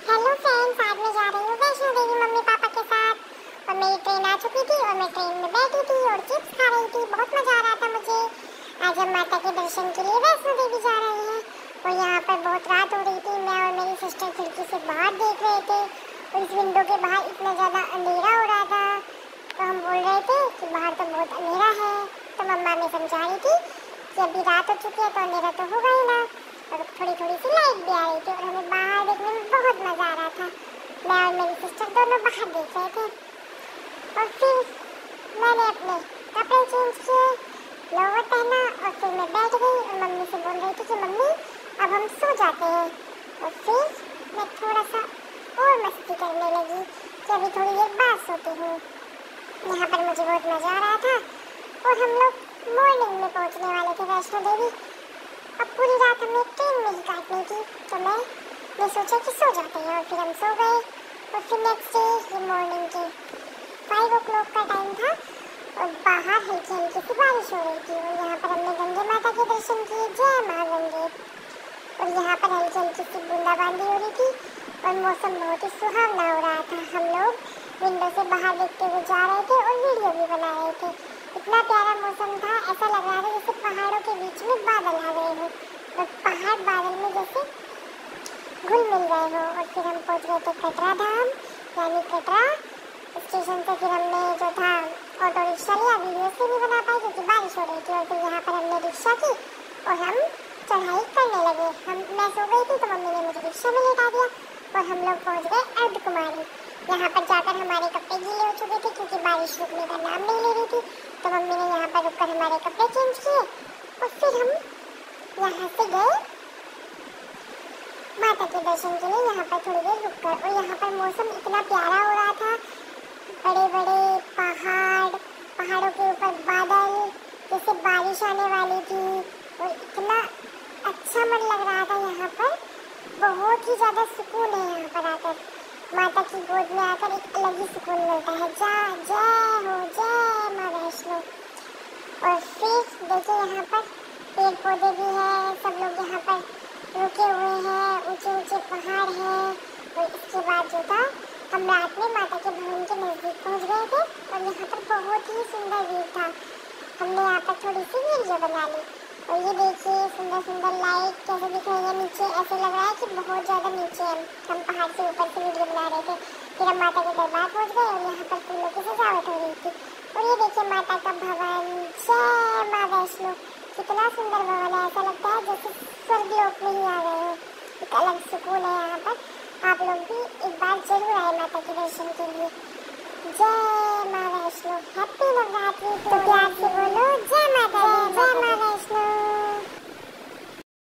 Hello friends, आज मैं जा रही हूँ वैष्णो देवी मम्मी पापा के साथ। और मेरी ट्रेन आ चुकी थी और मैं ट्रेन में बैठी थी और चिप्स खा रही थी। बहुत मजा आ रहा था मुझे। आज हम माता के दर्शन के लिए वैष्णो देवी जा रहे हैं। और यहाँ पर बहुत रात हो रही थी। मैं और मेरी सिस्टर खिड़की से बाहर देख रहे थे और इस विंडो के बाहर इतना ज़्यादा अंधेरा हो रहा था। तो हम बोल रहे थे कि बाहर तो बहुत अंधेरा है। तो मम्मा ने समझा रही थी कि अभी रात हो चुकी है तो अंधेरा तो होगा ही ना। और थोड़ी थोड़ी सी लाइट भी आ रही थी और हमें बाहर देखने में बहुत मजा आ रहा था। मैं और मेरी सिस्टर दोनों बाहर देख रहे थे। और फिर मैंने अपने कपड़े चेंज किए, लोअर पहना और फिर मैं बैठ गई और मम्मी से बोल रही थी कि मम्मी अब हम सो जाते हैं। और फिर मैं थोड़ा सा और मस्ती करने लगी कि अभी थोड़ी देर बाद सोती हूँ। यहाँ पर मुझे बहुत मजा आ रहा था और हम लोग मॉर्निंग में पहुँचने वाले थे वैष्णो देवी। अब पूरी रात हमें ट्रेन में ही काटनी थी तो मैं सोचा कि सो जाते हैं और फिर हम सो गए। और फिर नेक्स्ट डे मॉर्निंग के 5 o'clock का टाइम था और बाहर हल्की हल्की सी बारिश हो रही थी। और यहाँ पर हमने गंगे माता के दर्शन किए। जय माँ गंगे। और यहाँ पर हल्की हल्की सी बूंदाबांदी हो रही थी और मौसम बहुत ही सुहावना हो रहा था। हम लोग विंडो से बाहर देखते हुए जा रहे थे और वीडियो भी बना रहे थे। इतना प्यारा मौसम था, ऐसा लग रहा था जैसे पहाड़ों के बीच में बादल आ गए हो और पहाड़ बादल में जैसे घुल मिल गए हो। और फिर हम पहुंच गए थे कटरा धाम यानी कटरा स्टेशन से। फिर हमने जो था ऑटो रिक्शा लिया, वीडियो से नहीं बना पाए क्योंकि बारिश हो रही थी। और फिर यहाँ पर हमने रिक्शा की और हम चढ़ाई करने लगे। मैं सो गई थी तो मम्मी ने मुझे रिक्शा में लेटा दिया और हम लोग पहुँच गए अर्धकुमारी। यहाँ पर जाकर हमारे कपड़े गीले हो चुके थे क्योंकि बारिश रुकने का नाम नहीं ले रही थी। तो मम्मी ने यहाँ पर रुककर हमारे कपड़े चेंज किए और फिर हम यहाँ से गए माता के दर्शन के लिए। यहाँ पर थोड़ी देर रुककर और यहाँ पर मौसम इतना प्यारा हो रहा था। बड़े बड़े पहाड़, पहाड़ों के ऊपर बादल, जैसे बारिश आने वाली थी। और इतना अच्छा मन लग रहा था यहाँ पर। बहुत ही ज़्यादा सुकून है यहाँ पर आकर। माता की गोद में आकर एक अलग ही सुकून मिलता है। जय हो जय माँ वैष्णो। और फिर देखिए यहाँ पर पेड़ पौधे भी हैं, सब लोग यहाँ पर रुके हुए हैं, ऊंचे ऊंचे पहाड़ हैं। और इसके बाद जो था हम रात में माता के भवन के नज़दीक पहुँच गए थे और यहाँ पर बहुत ही सुंदर व्यू था। हमने यहाँ पर थोड़ी सी वीडियो बना ली। और ये देखिए सुंदर सुंदर लाइट कैसे दिख रही है नीचे। ऐसे लग रहा है कि बहुत ज़्यादा नीचे हम पहाड़ से ऊपर से वीडियो बना रहे थे। फिर हम माता के दरबार पहुँच गए और यहाँ पर फूलों की सजावट हो रही थी। और ये देखिए माता का भवन। जय माँ वैष्णो। कितना सुंदर भवन है, ऐसा लगता है जैसे स्वर्गलोक में ही आ गए हो। एक अलग सुकून है यहाँ पर। आप लोग भी एक बार जरूर आए माता के दर्शन के लिए। जय माँ वैष्णो।